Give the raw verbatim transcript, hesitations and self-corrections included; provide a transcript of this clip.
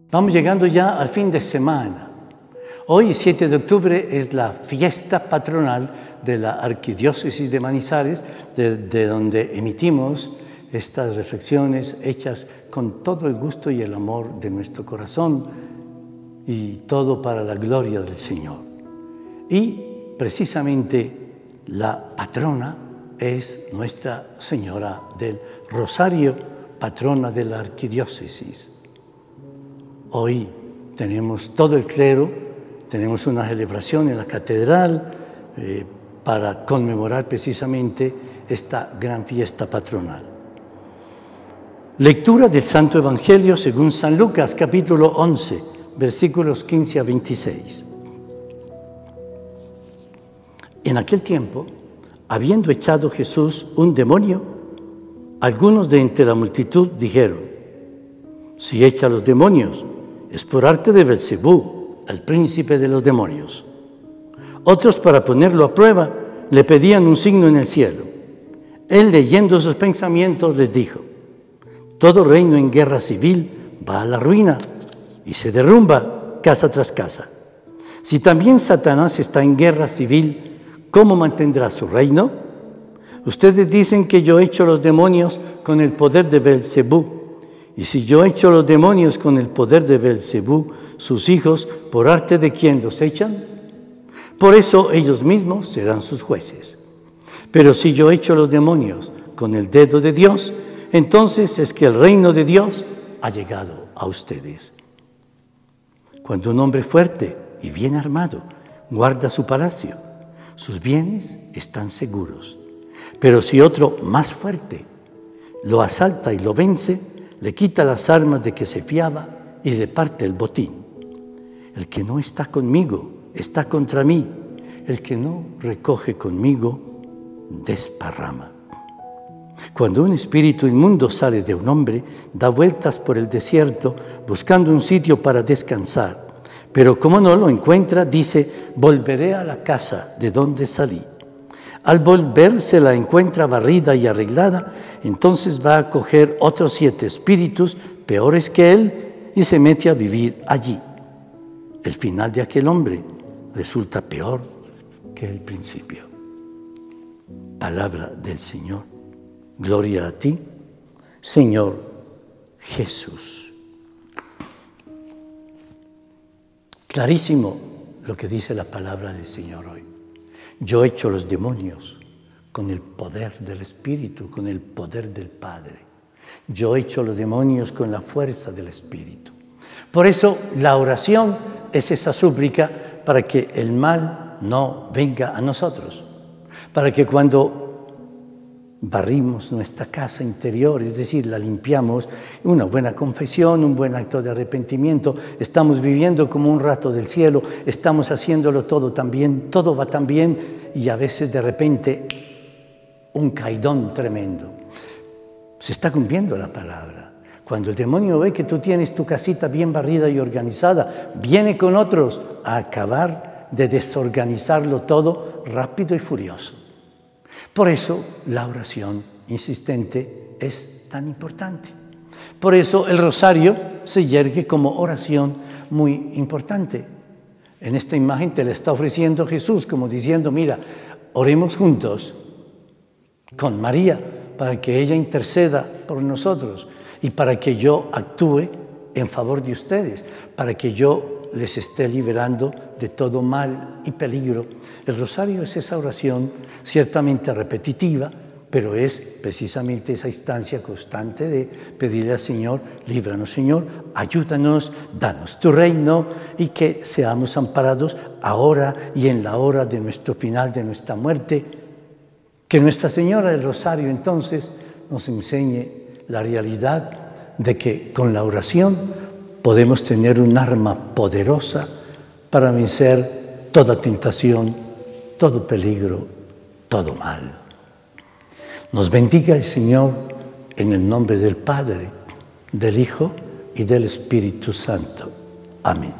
Vamos llegando ya al fin de semana. Hoy, siete de octubre, es la fiesta patronal de la Arquidiócesis de Manizales, de, de donde emitimos estas reflexiones hechas con todo el gusto y el amor de nuestro corazón y todo para la gloria del Señor. Y precisamente la patrona es Nuestra Señora del Rosario, patrona de la Arquidiócesis. Hoy tenemos todo el clero, tenemos una celebración en la catedral eh, para conmemorar precisamente esta gran fiesta patronal. Lectura del Santo Evangelio según San Lucas, capítulo once, versículos quince a veintiséis. En aquel tiempo, habiendo echado Jesús un demonio, algunos de entre la multitud dijeron: si echa los demonios, es por arte de Belcebú, el príncipe de los demonios. Otros, para ponerlo a prueba, le pedían un signo en el cielo. Él, leyendo sus pensamientos, les dijo: todo reino en guerra civil va a la ruina y se derrumba casa tras casa. Si también Satanás está en guerra civil, ¿cómo mantendrá su reino? Ustedes dicen que yo echo los demonios con el poder de Belcebú. Y si yo echo los demonios con el poder de Belcebú, sus hijos, ¿por arte de quién los echan? Por eso ellos mismos serán sus jueces. Pero si yo echo los demonios con el dedo de Dios, entonces es que el reino de Dios ha llegado a ustedes. Cuando un hombre fuerte y bien armado guarda su palacio, sus bienes están seguros. Pero si otro más fuerte lo asalta y lo vence, le quita las armas de que se fiaba y reparte el botín. El que no está conmigo está contra mí. El que no recoge conmigo desparrama. Cuando un espíritu inmundo sale de un hombre, da vueltas por el desierto buscando un sitio para descansar. Pero como no lo encuentra, dice: volveré a la casa de donde salí. Al volver se la encuentra barrida y arreglada, entonces va a coger otros siete espíritus peores que él y se mete a vivir allí. El final de aquel hombre resulta peor que el principio. Palabra del Señor. Gloria a ti, Señor Jesús. Clarísimo lo que dice la palabra del Señor hoy. Yo echo los demonios con el poder del Espíritu, con el poder del Padre. Yo echo los demonios con la fuerza del Espíritu. Por eso la oración es esa súplica para que el mal no venga a nosotros. Para que cuando barrimos nuestra casa interior, es decir, la limpiamos, una buena confesión, un buen acto de arrepentimiento, estamos viviendo como un rato del cielo, estamos haciéndolo todo tan bien, todo va tan bien, y a veces de repente un caidón tremendo. Se está cumpliendo la palabra. Cuando el demonio ve que tú tienes tu casita bien barrida y organizada, viene con otros a acabar de desorganizarlo todo rápido y furioso. Por eso la oración insistente es tan importante. Por eso el rosario se yergue como oración muy importante. En esta imagen te la está ofreciendo Jesús, como diciendo: mira, oremos juntos con María para que ella interceda por nosotros y para que yo actúe en favor de ustedes, para que yo les esté liberando de todo mal y peligro. El rosario es esa oración ciertamente repetitiva, pero es precisamente esa instancia constante de pedirle al Señor: líbranos, Señor, ayúdanos, danos tu reino, y que seamos amparados ahora y en la hora de nuestro final, de nuestra muerte. Que Nuestra Señora del Rosario entonces nos enseñe la realidad de que con la oración podemos tener un arma poderosa para vencer toda tentación, todo peligro, todo mal. Nos bendiga el Señor en el nombre del Padre, del Hijo y del Espíritu Santo. Amén.